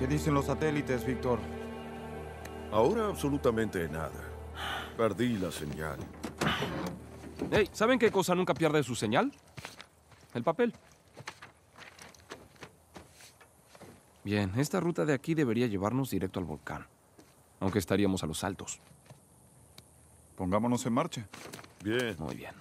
¿Qué dicen los satélites, Víctor? Ahora absolutamente nada. Perdí la señal. Hey, ¿saben qué cosa nunca pierde su señal? El papel. Bien, esta ruta de aquí debería llevarnos directo al volcán. Aunque estaríamos a los altos. Pongámonos en marcha. Bien. Muy bien.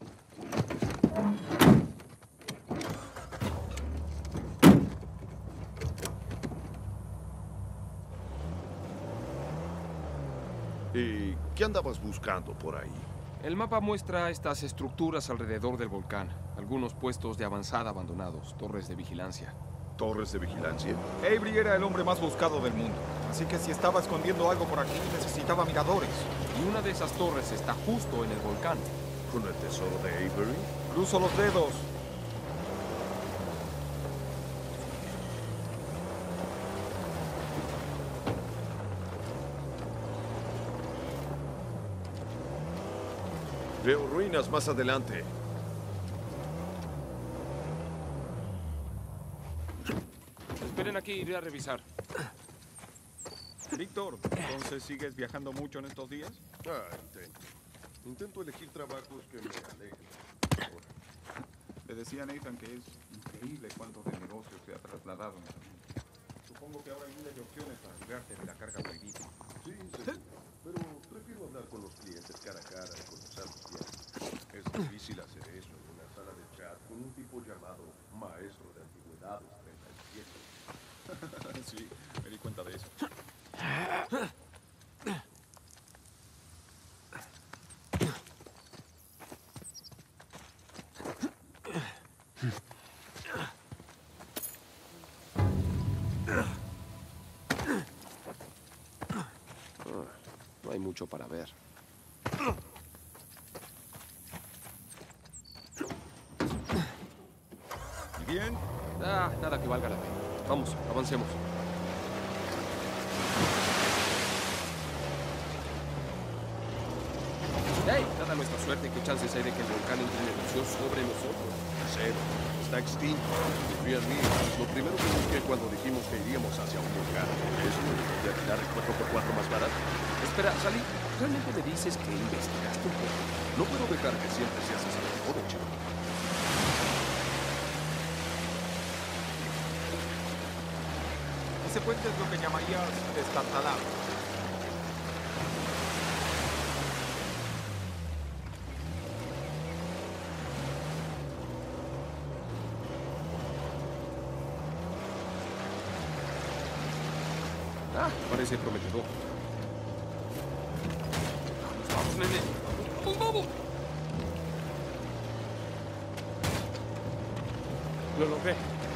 ¿Y qué andabas buscando por ahí? El mapa muestra estas estructuras alrededor del volcán. Algunos puestos de avanzada abandonados, torres de vigilancia. ¿Torres de vigilancia? Avery era el hombre más buscado del mundo. Así que si estaba escondiendo algo por aquí, necesitaba miradores. Y una de esas torres está justo en el volcán. ¿Con el tesoro de Avery? Cruzo los dedos. Veo ruinas más adelante. Esperen aquí, iré a revisar. Víctor, ¿entonces sigues viajando mucho en estos días? Intento. Intento elegir trabajos que me alejen. Le decía a Nathan que es increíble cuánto de negocio se ha trasladado en esa gente. Supongo que ahora hay miles de opciones para librarte de la carga prohibida. Sí, pero prefiero hablar con los clientes cara a cara y conocer los tiempos. Es difícil hacer eso en una sala de chat con un tipo llamado Maestro de Antigüedades 37. Sí, me di cuenta de eso. No hay mucho para ver. ¿Y bien? Nada que valga la pena. Vamos, avancemos. ¡Hey! Dada nuestra suerte, ¿qué chances hay de que el volcán entre en erupción sobre nosotros? Cero. Está extinto. Confía en mí. Lo primero que busqué cuando dijimos que iríamos hacia un volcán. ¿Eso me voy a tirar el 4x4 más barato? Espera, Sally, ¿realmente me dices que investigaste un poco? No puedo dejar que siempre seas esa mejor, chico. Ese puente es lo que llamarías destartalado. Parece prometedor. Vamos, nene. ¡Vamos! Lo logré.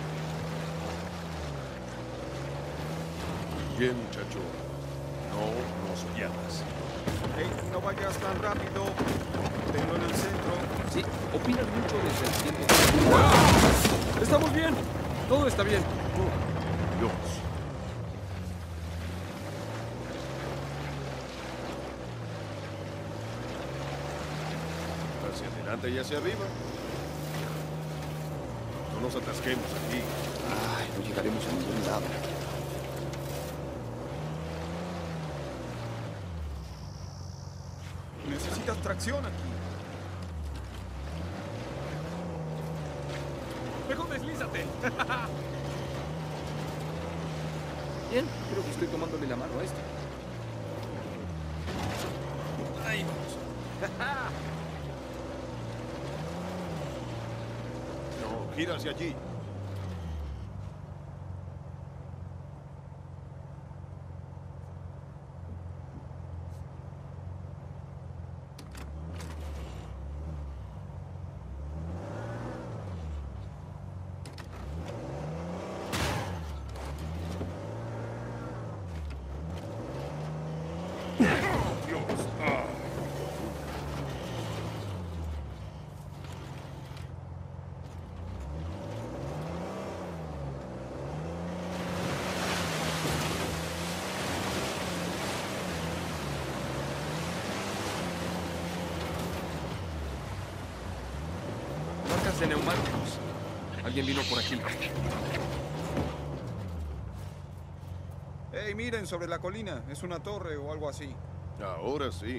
Bien, muchacho. No nos pierdas. Hey, no vayas tan rápido. Tengo en el centro. Sí, opinan mucho desde el cielo. ¡Estamos bien! Todo está bien. Dios. Hacia adelante y hacia arriba. No nos atasquemos aquí. Ay, no llegaremos a ningún lado. Necesitas tracción aquí. Mejor deslízate. Bien, creo que estoy tomándole la mano a esto. Ahí vamos. No, gira hacia allí. Marcas de neumáticos. Alguien vino por aquí. Hey, miren, sobre la colina. Es una torre o algo así. Ahora sí.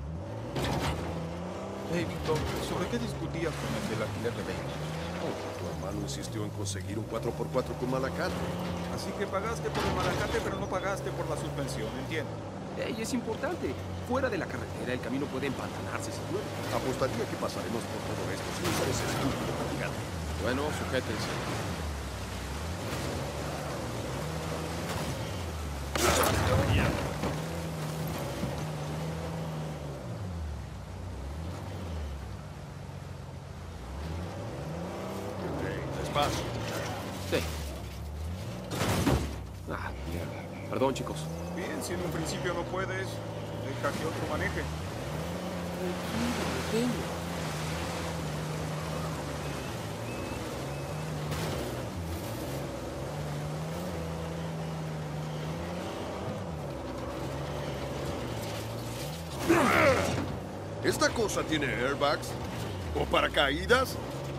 Hey, Víctor, ¿sobre qué discutías con el del alquiler de vehículos? Oh, tu hermano insistió en conseguir un 4x4 con Malacate. Así que pagaste por el malacate, pero no pagaste por la suspensión, entiendo. Ey, es importante. Fuera de la carretera, el camino puede empantanarse si llueve. Apostaría que pasaremos por todo esto sin usar ese estúpido Malacate. Bueno, sujétense. Despacio. Sí. Ah, mierda. Perdón, chicos. Bien, si en un principio no puedes, deja que otro maneje. ¿Esta cosa tiene airbags? ¿O paracaídas?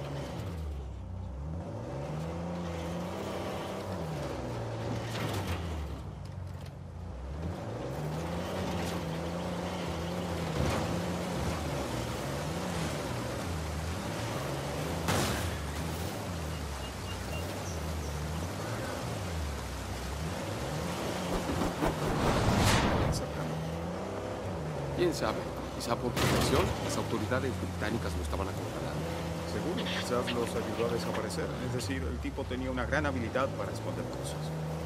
¿Quién sabe? Quizá por protección, las autoridades británicas lo estaban acorralando. Seguro, quizás los ayudó a desaparecer. Es decir, el tipo tenía una gran habilidad para esconder cosas.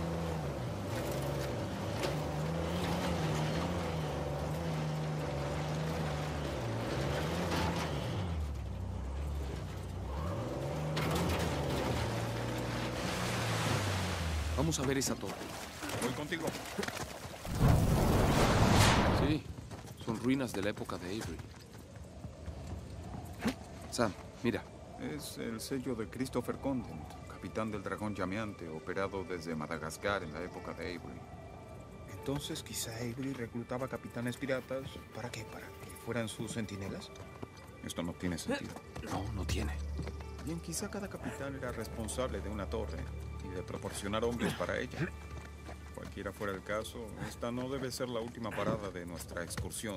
Vamos a ver esa torre. Voy contigo. Sí, son ruinas de la época de Avery. Sam, mira. Es el sello de Christopher Condent, capitán del dragón llameante, operado desde Madagascar en la época de Avery. Entonces, quizá Avery reclutaba capitanes piratas. ¿Para qué? ¿Para que fueran sus centinelas? Esto no tiene sentido. No, no tiene. Bien, quizá cada capitán era responsable de una torre y de proporcionar hombres para ella. Cualquiera fuera el caso, esta no debe ser la última parada de nuestra excursión.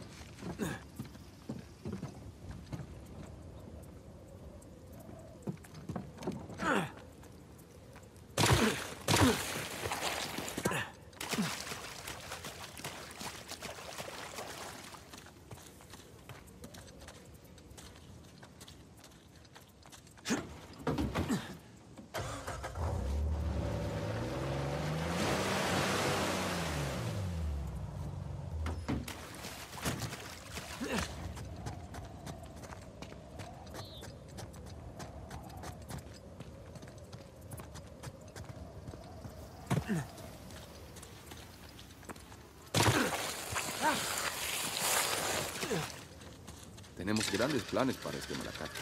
Tenemos grandes planes para este Malacate.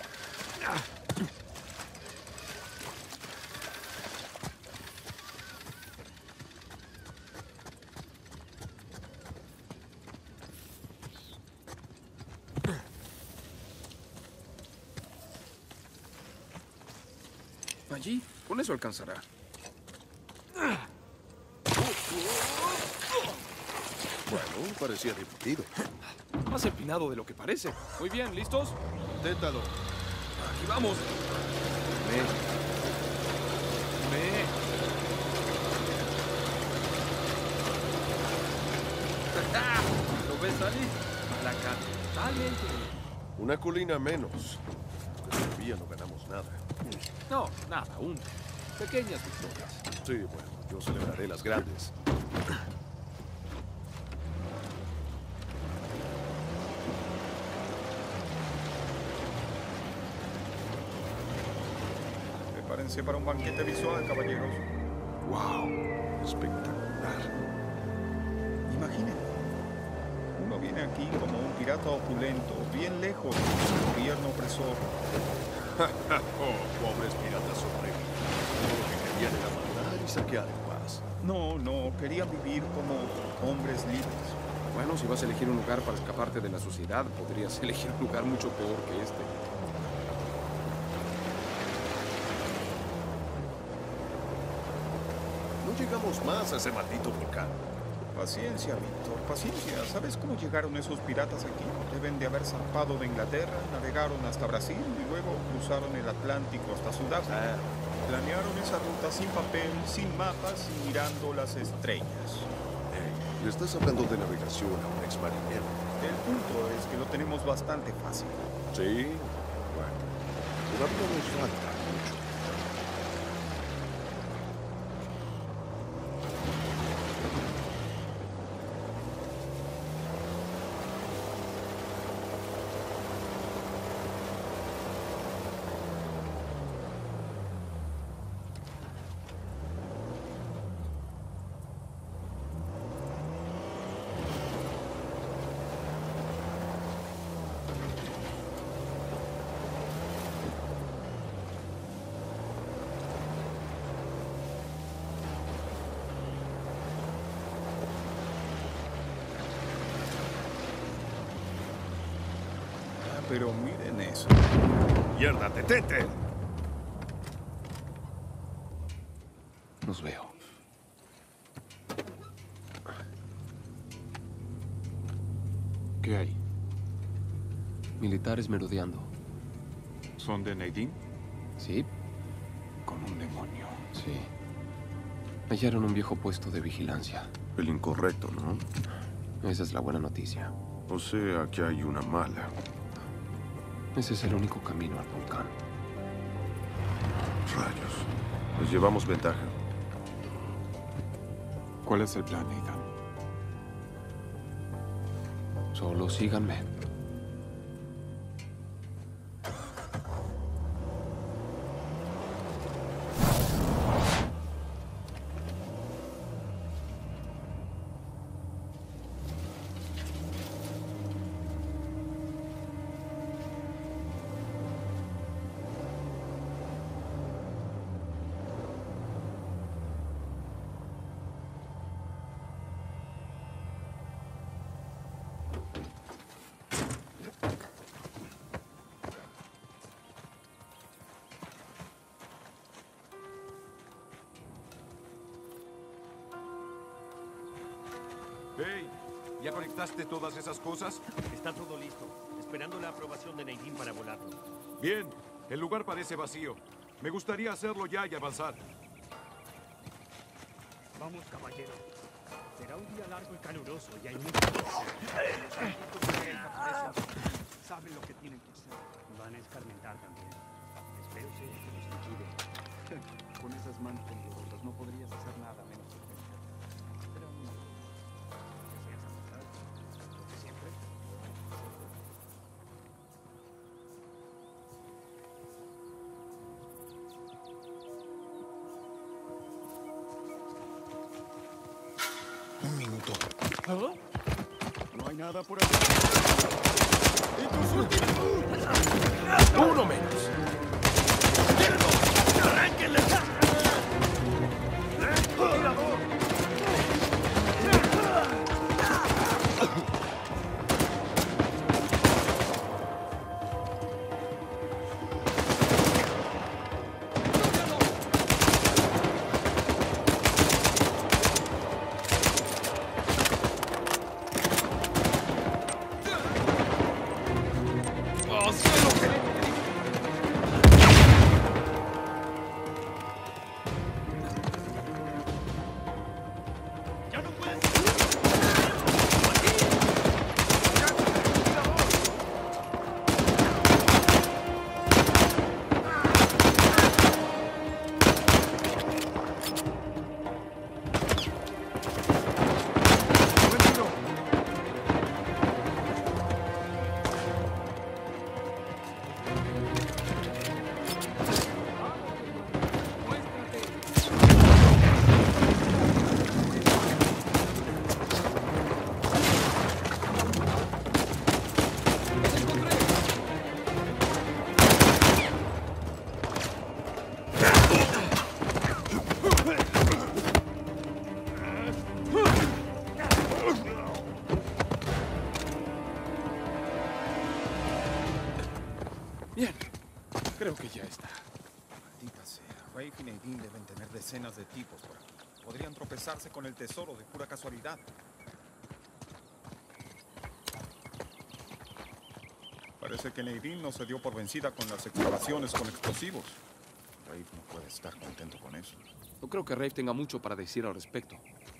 Allí, con eso alcanzará. Bueno, parecía divertido. Más empinado de lo que parece. Muy bien, ¿listos? Inténtalo. Aquí vamos. Ve. ¿Lo ves, Dani? Malacate. Totalmente. Una colina menos. Todavía no ganamos nada. No, nada, aún. Pequeñas victorias. Sí, bueno, yo celebraré las grandes. Prepárense para un banquete visual, caballeros. ¡Wow! Espectacular. Imaginen. Uno viene aquí como un pirata opulento, bien lejos del gobierno opresor. Oh, pobres piratas sobrevivientes. Todo lo que querían era matar y saquear en paz. No, querían vivir como hombres libres. Bueno, si vas a elegir un lugar para escaparte de la sociedad, podrías elegir un lugar mucho peor que este. No llegamos más a ese maldito volcán. Paciencia, Víctor, paciencia. ¿Sabes cómo llegaron esos piratas aquí? Deben de haber zarpado de Inglaterra, navegaron hasta Brasil y luego cruzaron el Atlántico hasta Sudáfrica. Planearon esa ruta sin papel, sin mapas y mirando las estrellas. Le estás hablando de navegación a un ex marinero. El punto es que lo tenemos bastante fácil. Sí, bueno, todavía nos falta mucho. Pero miren eso. ¡Mierda, detente! Los veo. ¿Qué hay? Militares merodeando. ¿Son de Nadine? ¿Sí? Con un demonio. Sí. Hallaron un viejo puesto de vigilancia. El incorrecto, ¿no? Esa es la buena noticia. O sea, que hay una mala. Ese es el único camino al volcán. Rayos. Nos llevamos ventaja. ¿Cuál es el plan, Nathan? Solo síganme. Hey, ¿ya conectaste todas esas cosas? Está todo listo, esperando la aprobación de Nadine para volarlo. Bien, el lugar parece vacío. Me gustaría hacerlo ya y avanzar. Vamos, caballero. Será un día largo y caluroso y hay mucho que hacer. Saben lo que tienen que hacer. Van a escarmentar también. Espero que nos ayude. Con esas manos temblorosas no podrías hacer nada menos que pensar. Pero no. ¿Deseas avanzar? ¿Lo de siempre? Un minuto. No hay nada por aquí. ¡Uno menos! Bien. Creo que ya está. Maldita sea. Rafe y Nadine deben tener decenas de tipos por aquí. Podrían tropezarse con el tesoro de pura casualidad. Parece que Nadine no se dio por vencida con las excavaciones con explosivos. Rafe no puede estar contento con eso. No creo que Rafe tenga mucho para decir al respecto.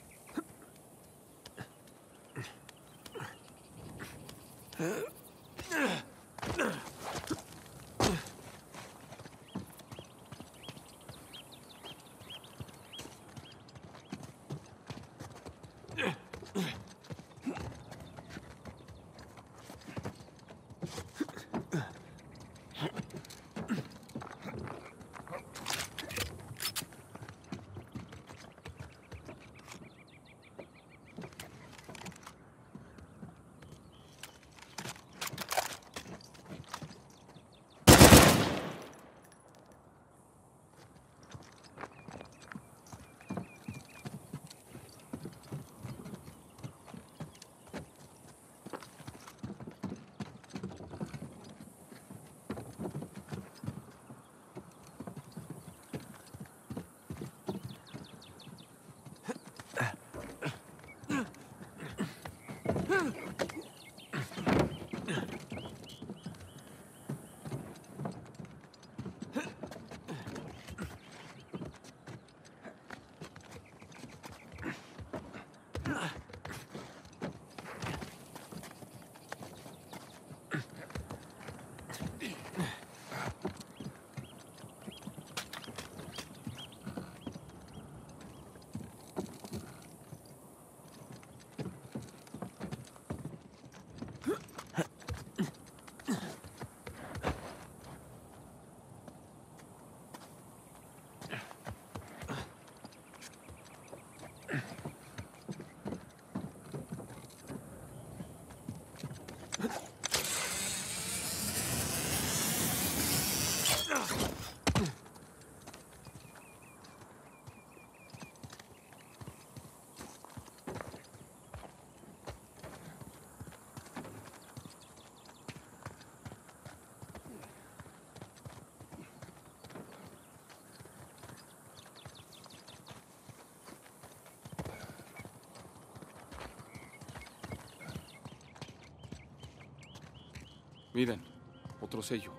Miren, otro sello.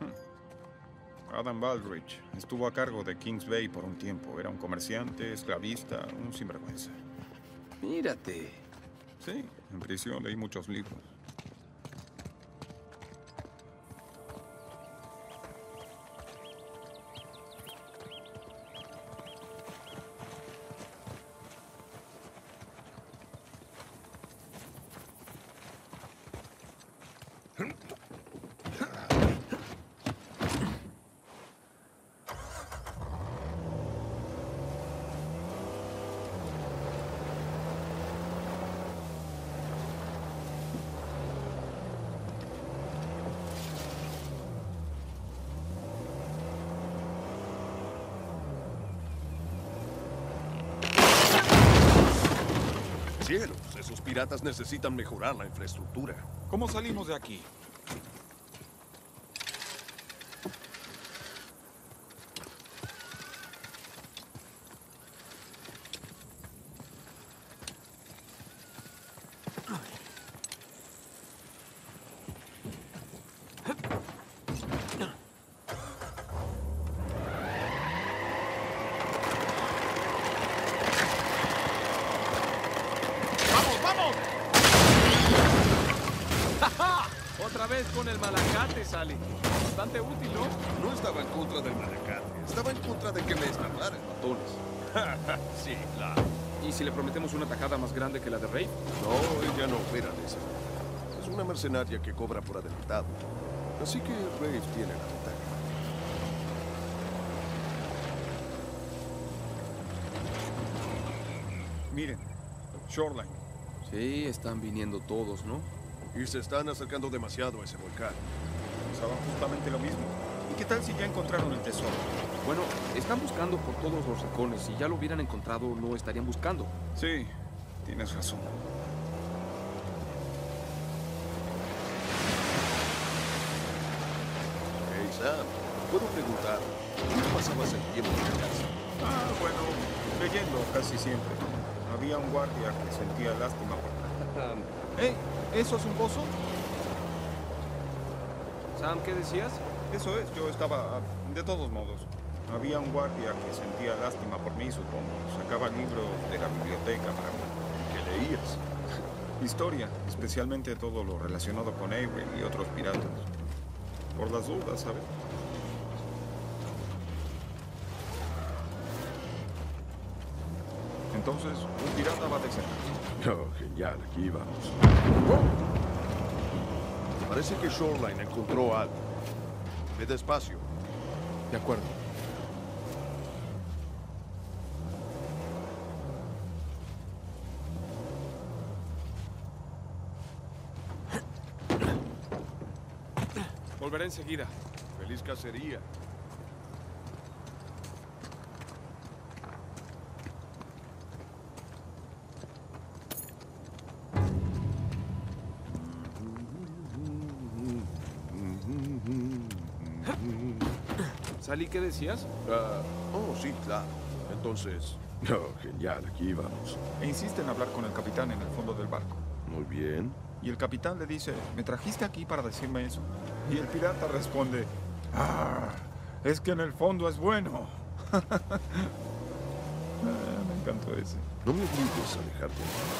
Adam Baldridge estuvo a cargo de Kings Bay por un tiempo. Era un comerciante, esclavista, un sinvergüenza. Mírate. Sí, en prisión leí muchos libros. Cielos, esos piratas necesitan mejorar la infraestructura. ¿Cómo salimos de aquí? Otra vez con el malacate, Sally. Bastante útil, ¿no? No estaba en contra del malacate. Estaba en contra de que me escaparan. Matones. Sí, claro. ¿Y si le prometemos una tajada más grande que la de Rafe? No, ella no opera de esa manera. Es una mercenaria que cobra por adelantado. Así que Rafe tiene la ventaja. Miren, Shoreline. Sí, están viniendo todos, ¿no? Y se están acercando demasiado a ese volcán. Pensaba justamente lo mismo. ¿Y qué tal si ya encontraron el tesoro? Bueno, están buscando por todos los rincones. Si ya lo hubieran encontrado, no estarían buscando. Sí, tienes razón. Hey, Sam, ¿puedo preguntar? ¿Cómo pasabas el tiempo en la casa? Bueno, Leyendo casi siempre. Había un guardia que sentía lástima por... ¿Eso es un pozo? Sam, ¿qué decías? Eso es, yo estaba... De todos modos, había un guardia que sentía lástima por mí, supongo. Sacaba libros de la biblioteca para mí. ¿Qué leías? Historia, especialmente todo lo relacionado con Avery y otros piratas. Por las dudas, ¿sabes? Entonces, un pirata va a desembarcar. Oh, genial, aquí vamos. Parece que Shoreline encontró algo. Ve despacio. De acuerdo. Volveré enseguida. Feliz cacería. Sally, ¿qué decías? Sí, claro. Entonces... Oh, genial, aquí vamos. E insiste en hablar con el capitán en el fondo del barco. Muy bien. Y el capitán le dice, ¿me trajiste aquí para decirme eso? Y el pirata responde, es que en el fondo es bueno. Me encantó ese. No me obligues a dejarte en paz.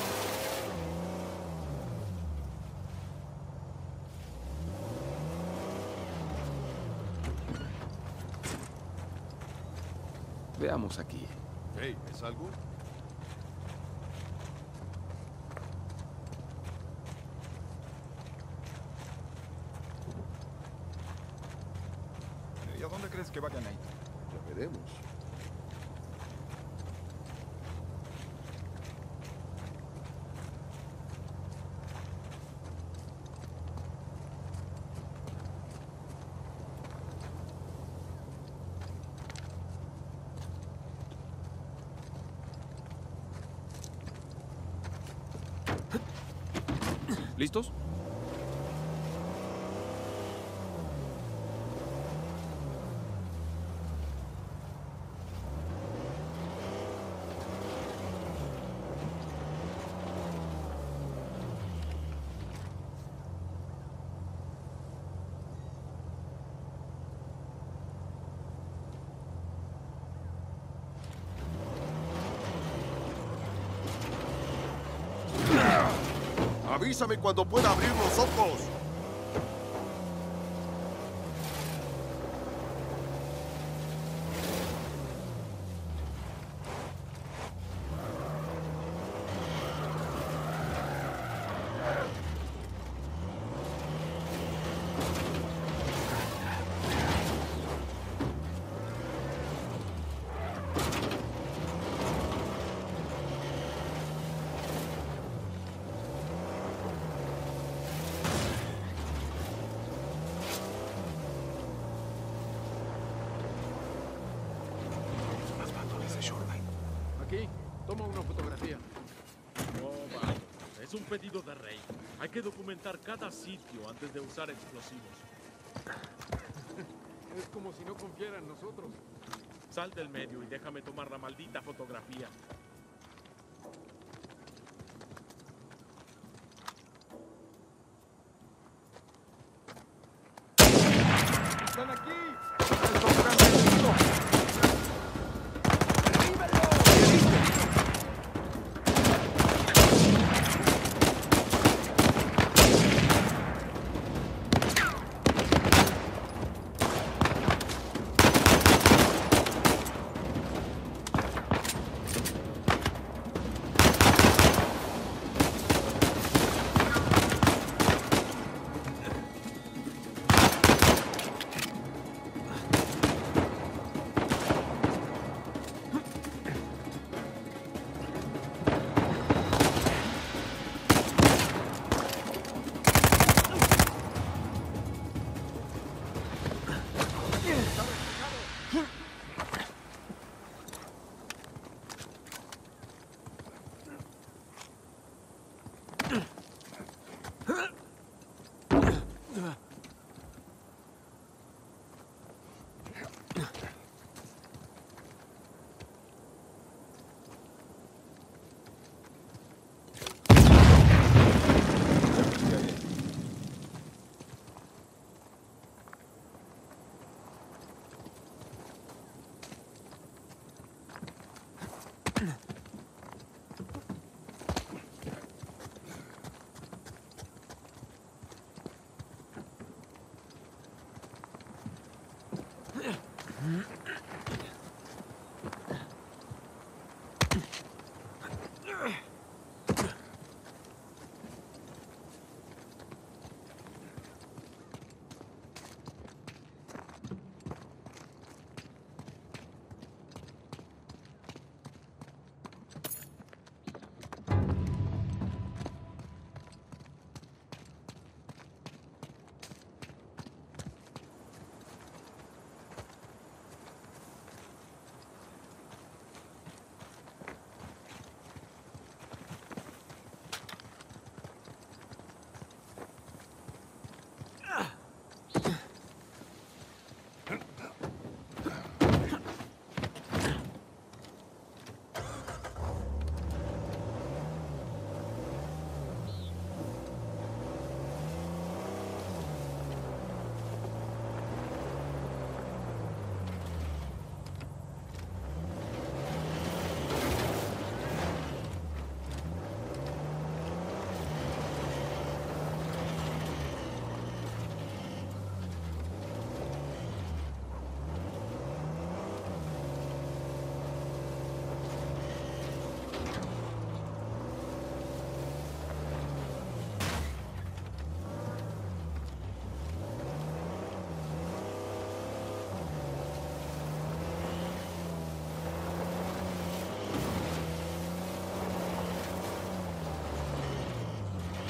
Veamos aquí. Hey, ¿es algo? ¿Y a dónde crees que vayan ahí? Ya veremos. ¿Listos? Avísame cuando pueda abrir los ojos. Aquí, toma una fotografía. Oh, vamos. Es un pedido de rey. Hay que documentar cada sitio antes de usar explosivos. Es como si no confiara en nosotros. Sal del medio y déjame tomar la maldita fotografía. ¡Están aquí! ¡Es un gran enemigo!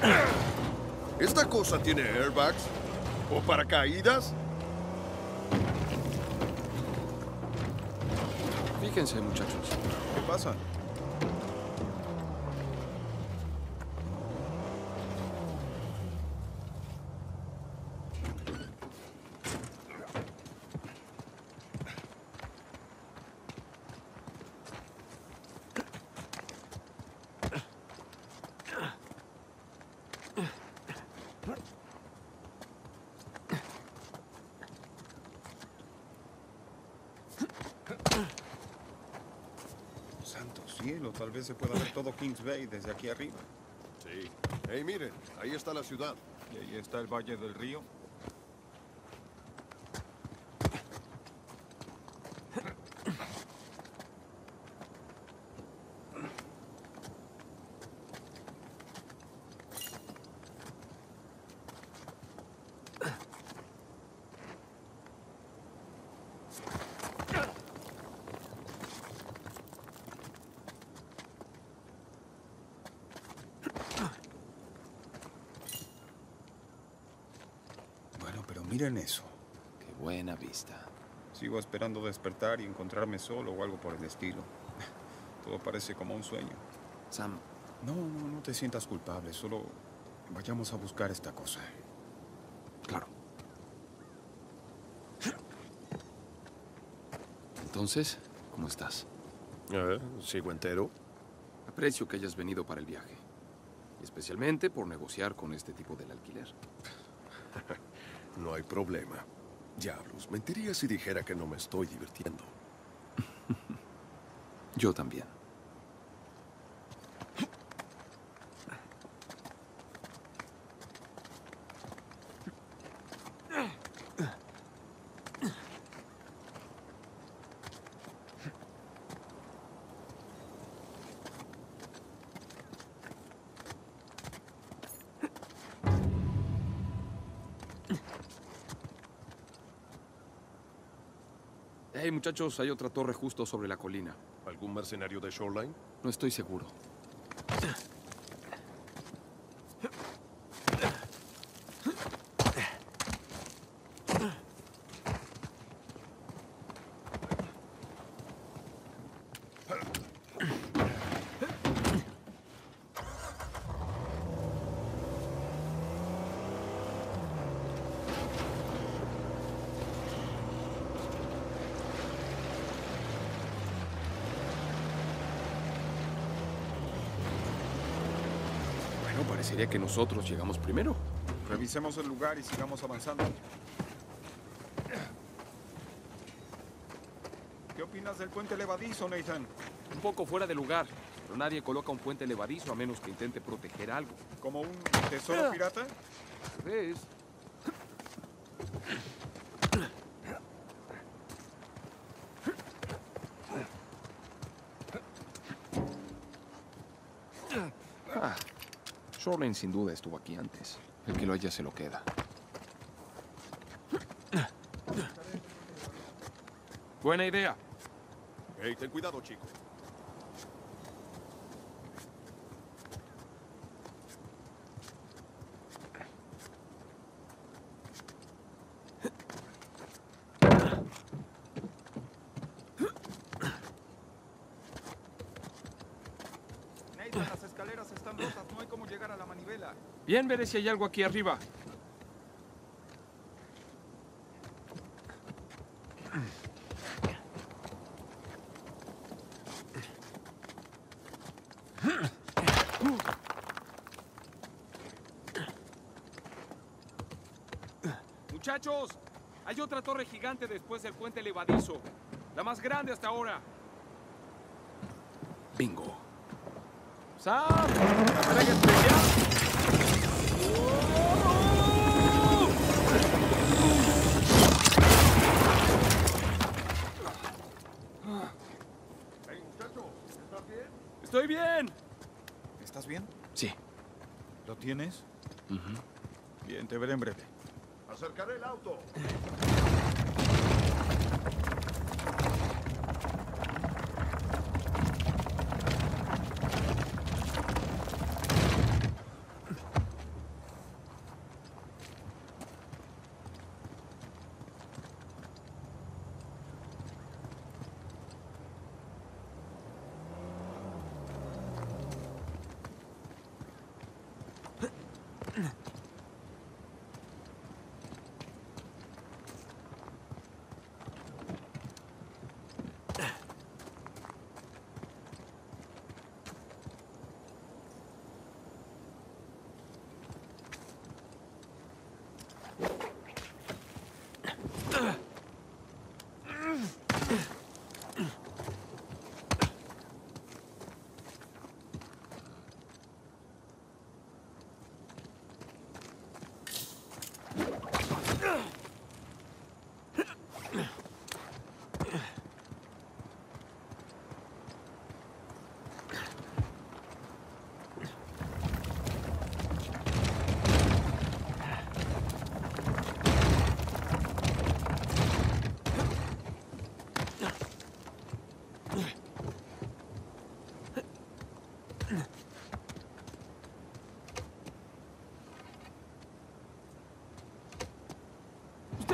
¿Esta cosa tiene airbags? ¿O paracaídas? Fíjense, muchachos. ¿Qué pasa? Santo cielo, tal vez se pueda ver todo Kings Bay desde aquí arriba. Sí. Hey, miren, ahí está la ciudad. Y ahí está el Valle del Río. Bueno, pero miren eso. Qué buena vista. Sigo esperando despertar y encontrarme solo o algo por el estilo. Todo parece como un sueño. Sam, No te sientas culpable. Solo vayamos a buscar esta cosa. claro. Entonces, ¿cómo estás? Sigo entero. Aprecio que hayas venido para el viaje. Y especialmente por negociar con este tipo del alquiler. No hay problema. Diablos, mentiría si dijera que no me estoy divirtiendo. Yo también. Hey, muchachos, hay otra torre justo sobre la colina. ¿Algún mercenario de Shoreline? No estoy seguro. Bueno, parecería que nosotros llegamos primero. Revisemos el lugar y sigamos avanzando. ¿Qué opinas del puente levadizo, Nathan? Un poco fuera de lugar, pero nadie coloca un puente levadizo a menos que intente proteger algo. ¿Como un tesoro pirata? Tal vez. Shoreline sin duda estuvo aquí antes. El que lo haya se lo queda. Buena idea. Hey, ten cuidado, chico. Nathan, las escaleras están rotas. No hay cómo llegar a la manivela. Bien, veré si hay algo aquí arriba. Muchachos, hay otra torre gigante después del puente levadizo. La más grande hasta ahora. Bingo. ¡Sam! ¡Carga especial! Hey, muchacho, ¿estás bien? ¡Estoy bien! ¿Estás bien? Sí. ¿Lo tienes? Bien, te veré en breve. Acercaré el auto.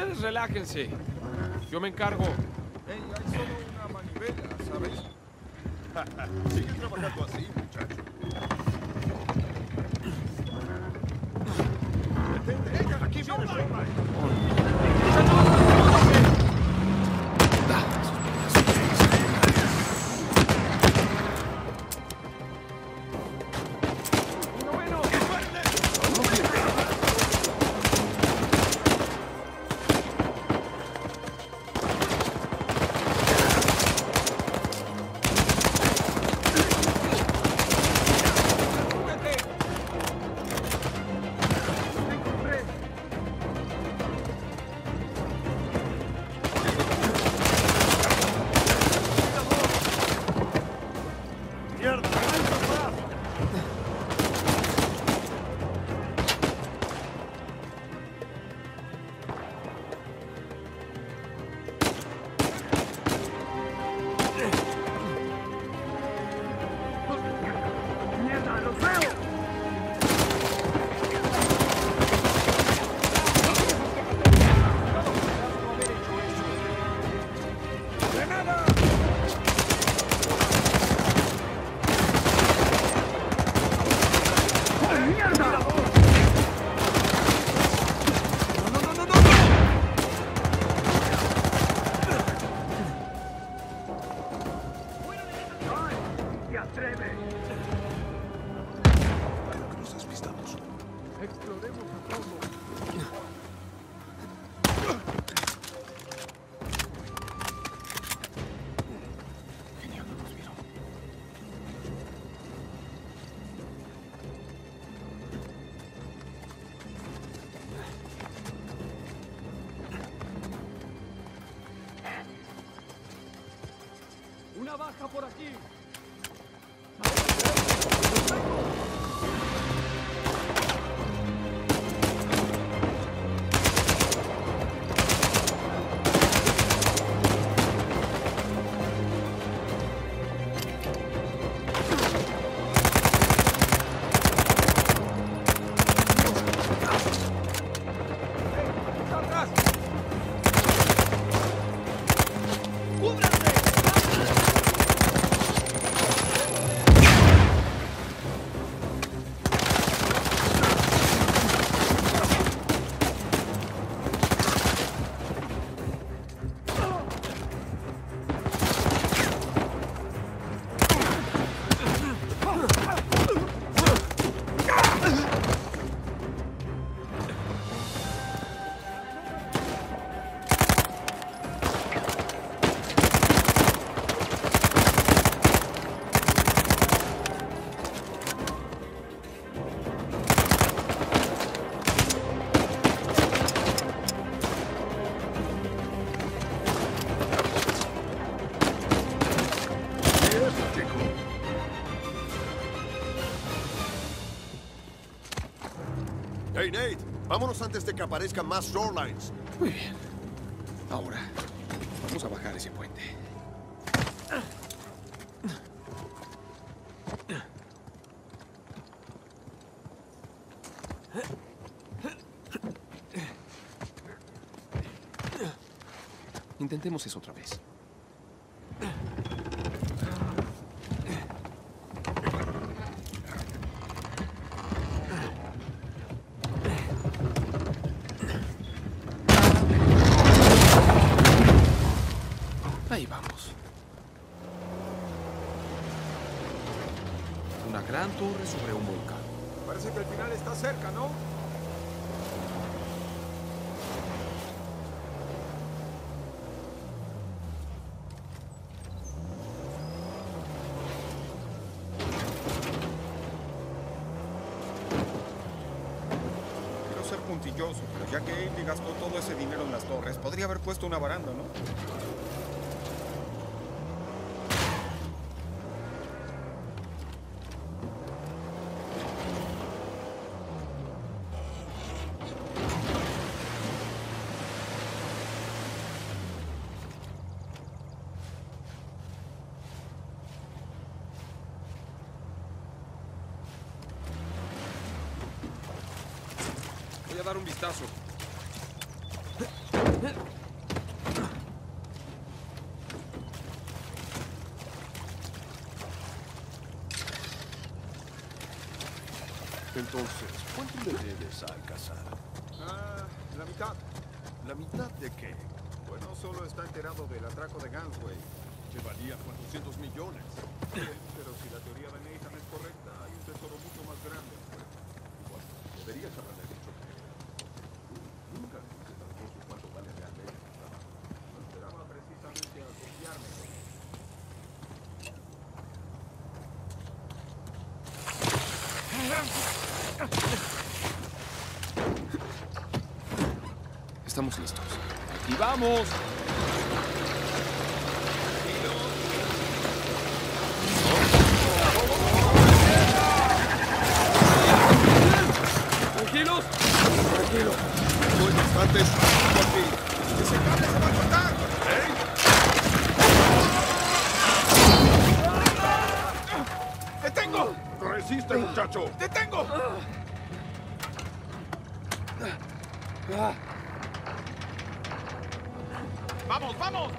Ustedes relájense. Yo me encargo. Hey, hay solo una manivela, ¿sabes? Sigue trabajando así, muchacho. Detente, aquí viene Shoreline. Nos despistamos. Exploremos a fondo. Genial, no nos vieron. Una baja por aquí. Hey, Nate, vámonos antes de que aparezcan más Shorelines. Muy bien. Ahora, vamos a bajar ese puente. Intentemos eso otra vez. Ahí vamos. Una gran torre sobre un volcán. Parece que el final está cerca, ¿no? Quiero ser puntilloso, pero ya que Avery gastó todo ese dinero en las torres, podría haber puesto una baranda, ¿no? Voy a dar un vistazo. Entonces, ¿cuánto le debes a Alcazar? La mitad. ¿La mitad de qué? Bueno, solo está enterado del atraco de Gansway. Que valía 400 millones. Pero si la teoría de Nathan es correcta, hay un tesoro mucho más grande. Bueno, deberías haberle dicho que nunca le dices al Alfonso cuánto vale realmente tu trabajo. No esperaba precisamente a confiarme. Estamos listos. ¡Y vamos! ¿Tranquilos? Tranquilo. Soy bastante seguro aquí. ¡Ese cable se va a cortar! ¡Detengo! ¡Resiste, muchacho! ¡Detengo! ¡Vamos, vamos!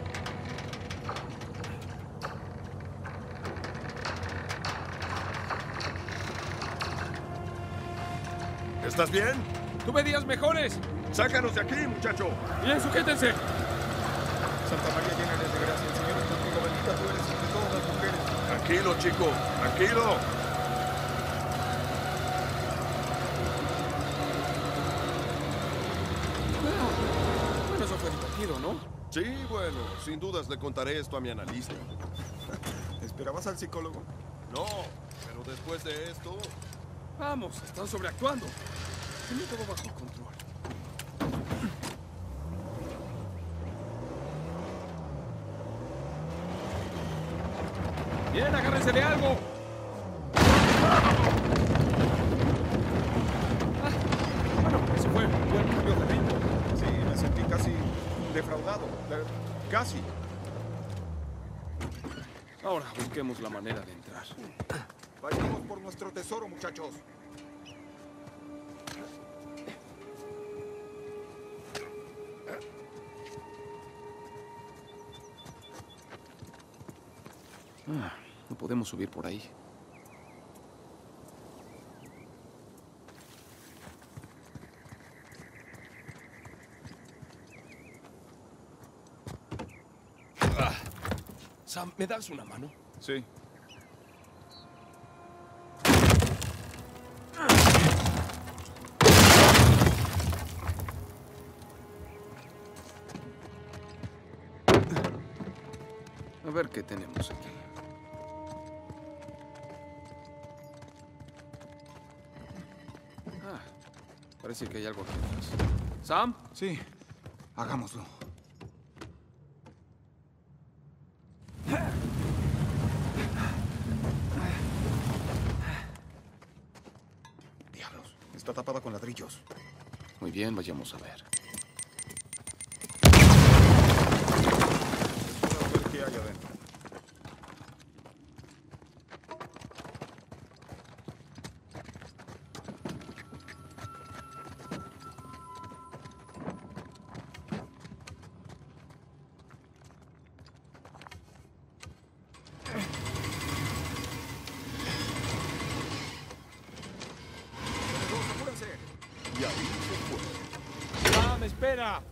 ¿Estás bien? ¡Tuve días mejores! ¡Sácanos de aquí, muchacho! ¡Bien, sujétense! Santa María llena eres de gracia, el Señor es contigo, bendita tú eres entre todas las mujeres. Tranquilo, chico, tranquilo. Bueno, eso fue divertido, ¿no? Sí, bueno, sin dudas le contaré esto a mi analista. ¿Esperabas al psicólogo? No, pero después de esto... Vamos, están sobreactuando. Tiene todo bajo control. Bien, agárrense de algo. Bueno, eso fue un buen cambio de ritmo. Sí, me sentí casi defraudado. Casi. Ahora busquemos la manera de entrar. Vayamos por nuestro tesoro, muchachos. No podemos subir por ahí. Sam, ¿me das una mano? Sí. A ver qué tenemos aquí. Parece que hay algo aquí atrás. ¿Sam? Sí, hagámoslo. Diablos, está tapada con ladrillos. Muy bien, vayamos a ver. Vamos a ver qué hay adentro. Y ahí se fue. ¡Sam, espera!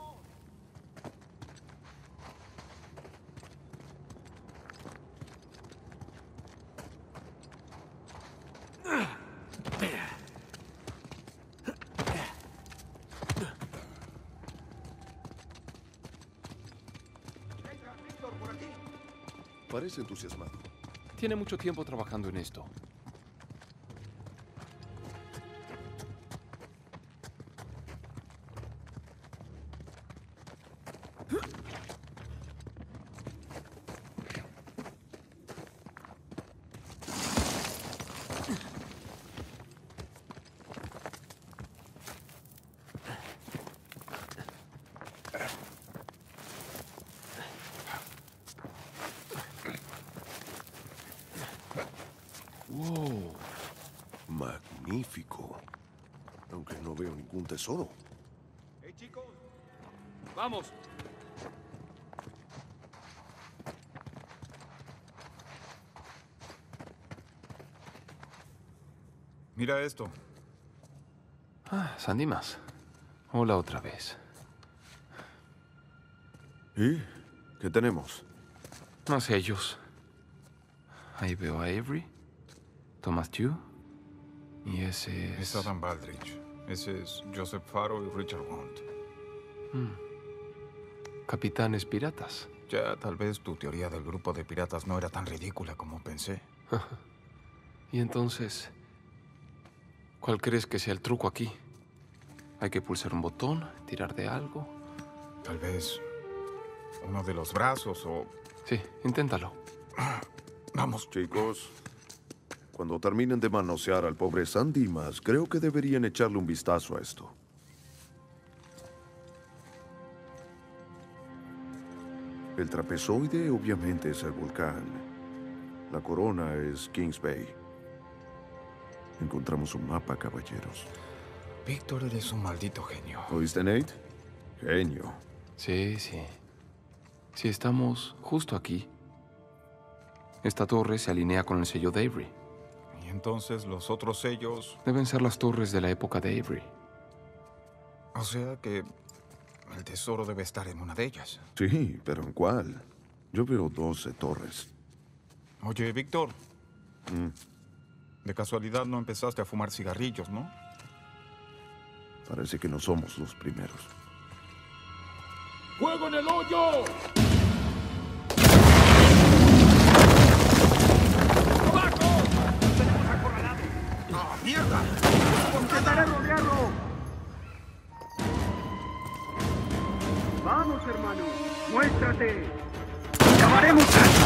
Parece entusiasmado. Tiene mucho tiempo trabajando en esto. ¡Wow! Magnífico. Aunque no veo ningún tesoro. ¡Hey, chicos! ¡Vamos! Mira esto. Ah, Sandimas. Hola otra vez. ¿Y qué tenemos? Más sellos. Ahí veo a Avery, Thomas Tew, y ese Es Adam Baldrige. Ese es Joseph Farrell y Richard Hunt. Capitanes piratas. Ya, tal vez tu teoría del grupo de piratas no era tan ridícula como pensé. Y entonces, ¿cuál crees que sea el truco aquí? Hay que pulsar un botón, tirar de algo. Tal vez uno de los brazos o... Sí, inténtalo. Vamos. Chicos, cuando terminen de manosear al pobre San Dimas, creo que deberían echarle un vistazo a esto. El trapezoide obviamente es el volcán. La corona es Kings Bay. Encontramos un mapa, caballeros. Víctor, eres un maldito genio. ¿Oíste, Nate? Genio. Sí, sí. Si estamos justo aquí, esta torre se alinea con el sello de Avery. Y entonces los otros sellos... Deben ser las torres de la época de Avery. O sea que el tesoro debe estar en una de ellas. Sí, pero ¿en cuál? Yo veo 12 torres. Oye, Víctor. De casualidad no empezaste a fumar cigarrillos, ¿no? Parece que no somos los primeros. ¡Fuego en el hoyo! ¡Intentaré rodearlo! ¡Vamos, hermano! ¡Muéstrate! ¡Acabaremos!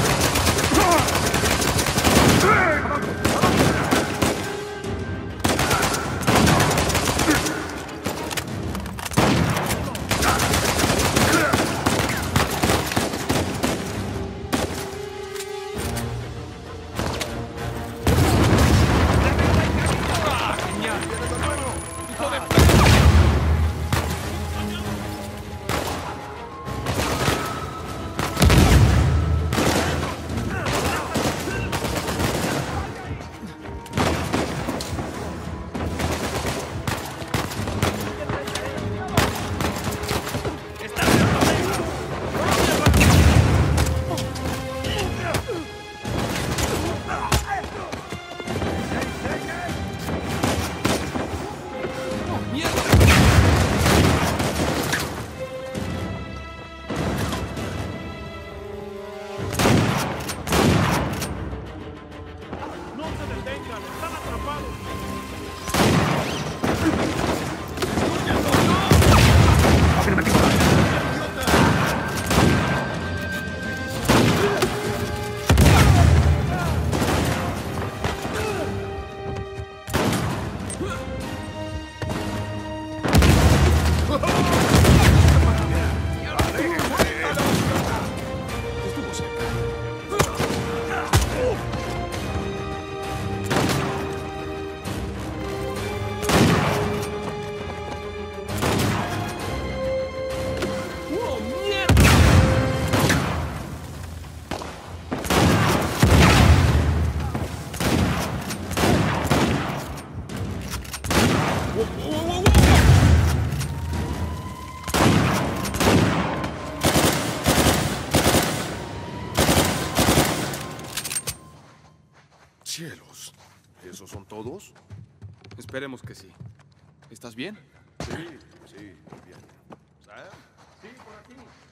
¡No se detengan! ¡Están atrapados! ¡Cielos! ¿Esos son todos? Esperemos que sí. ¿Estás bien? Sí, bien. ¿Sam? Sí, por aquí.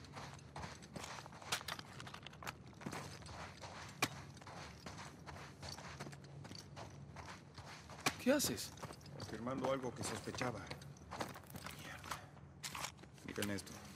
¿Qué haces? Afirmando algo que sospechaba. Mierda. Miren esto.